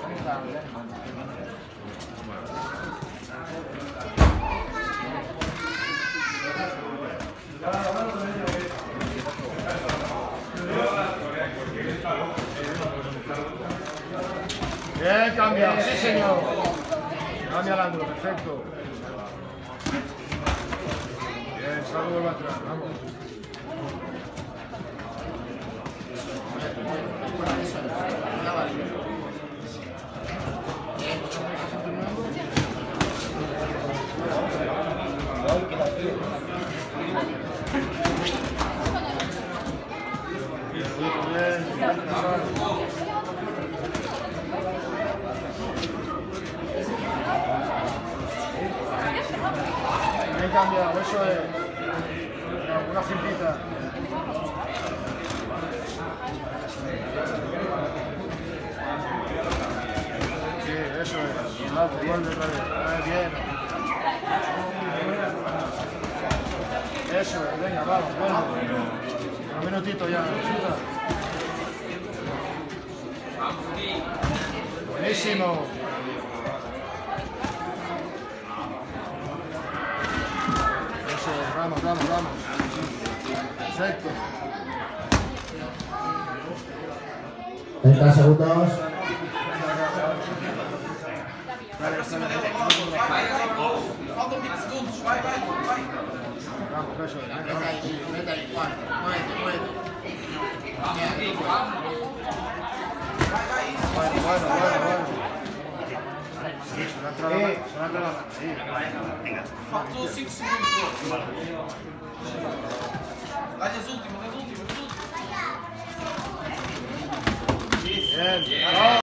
Bien, cambia, sí señor. Cambia el ángulo, perfecto. Bien, salgo vuelve atrás, vamos. Bien cambiado, eso es. Una cintita. Sí, eso es. Dale, vuelve otra vez. Bien. Eso es, venga, vamos, vuelve. Un minutito ya, buenísimo. Eso es, vamos, vamos, vamos. Perfecto. 30 segundos. Vamos, eso es. Mete ahí, Juan. Muévete. Bueno. Sí, se va a entrar la mano. Sí. Faltou 5 segundos. Dá-lhe as últimas. Bien.